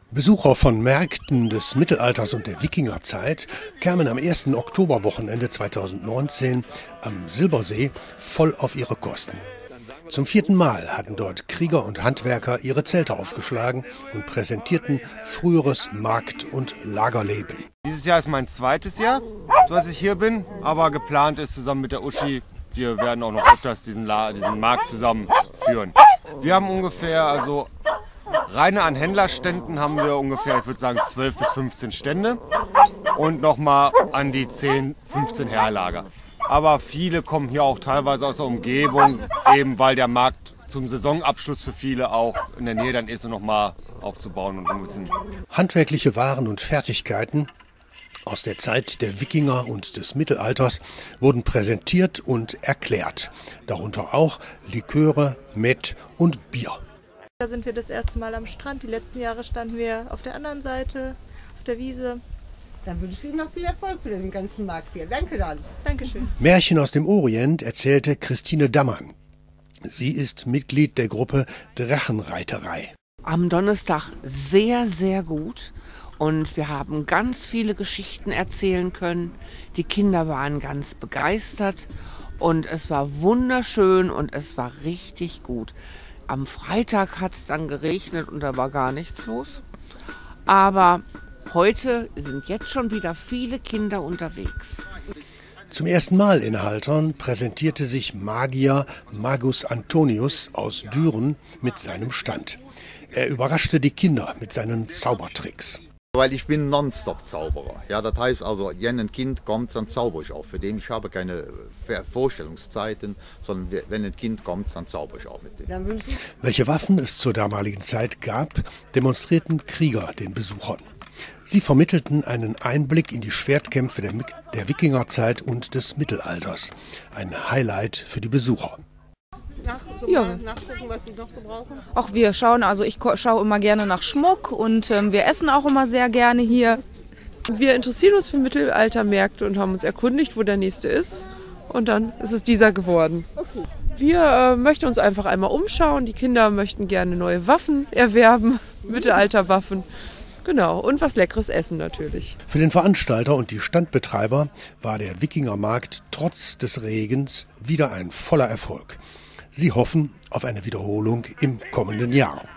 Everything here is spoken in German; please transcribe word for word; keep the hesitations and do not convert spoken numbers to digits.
Besucher von Märkten des Mittelalters und der Wikingerzeit kamen am ersten Oktoberwochenende zweitausendneunzehn am Silbersee voll auf ihre Kosten. Zum vierten Mal hatten dort Krieger und Handwerker ihre Zelte aufgeschlagen und präsentierten früheres Markt- und Lagerleben. Dieses Jahr ist mein zweites Jahr, dass ich hier bin, aber geplant ist zusammen mit der Uschi, wir werden auch noch öfters diesen, La diesen Markt zusammenführen. Wir haben ungefähr, also reine an Händlerständen haben wir ungefähr, ich würde sagen, zwölf bis fünfzehn Stände und nochmal an die zehn, fünfzehn Herlager. Aber viele kommen hier auch teilweise aus der Umgebung, eben weil der Markt zum Saisonabschluss für viele auch in der Nähe dann ist, um nochmal aufzubauen und ein bisschen. Handwerkliche Waren und Fertigkeiten aus der Zeit der Wikinger und des Mittelalters wurden präsentiert und erklärt. Darunter auch Liköre, Mett und Bier. Da sind wir das erste Mal am Strand. Die letzten Jahre standen wir auf der anderen Seite, auf der Wiese. Dann wünsche ich Ihnen noch viel Erfolg für den ganzen Markt hier. Danke dann. Dankeschön. Märchen aus dem Orient erzählte Christine Dammann. Sie ist Mitglied der Gruppe Drachenreiterei. Am Donnerstag sehr, sehr gut. Und wir haben ganz viele Geschichten erzählen können. Die Kinder waren ganz begeistert. Und es war wunderschön und es war richtig gut. Am Freitag hat es dann geregnet und da war gar nichts los. Aber heute sind jetzt schon wieder viele Kinder unterwegs. Zum ersten Mal in Haltern präsentierte sich Magier Magus Antonius aus Düren mit seinem Stand. Er überraschte die Kinder mit seinen Zaubertricks. Weil ich bin Nonstop-Zauberer. Ja, das heißt also, wenn ein Kind kommt, dann zauber ich auch für den. Ich habe keine Vorstellungszeiten, sondern wenn ein Kind kommt, dann zauber ich auch mit dem. Welche Waffen es zur damaligen Zeit gab, demonstrierten Krieger den Besuchern. Sie vermittelten einen Einblick in die Schwertkämpfe der, der Wikingerzeit und des Mittelalters. Ein Highlight für die Besucher. Ja. Nachgucken, was Sie noch so brauchen. Auch wir schauen, also ich schaue immer gerne nach Schmuck und ähm, wir essen auch immer sehr gerne hier. Wir interessieren uns für Mittelaltermärkte und haben uns erkundigt, wo der nächste ist. Und dann ist es dieser geworden. Okay. Wir äh, möchten uns einfach einmal umschauen. Die Kinder möchten gerne neue Waffen erwerben, Mittelalterwaffen. Genau, und was Leckeres essen natürlich. Für den Veranstalter und die Standbetreiber war der Wikingermarkt trotz des Regens wieder ein voller Erfolg. Sie hoffen auf eine Wiederholung im kommenden Jahr.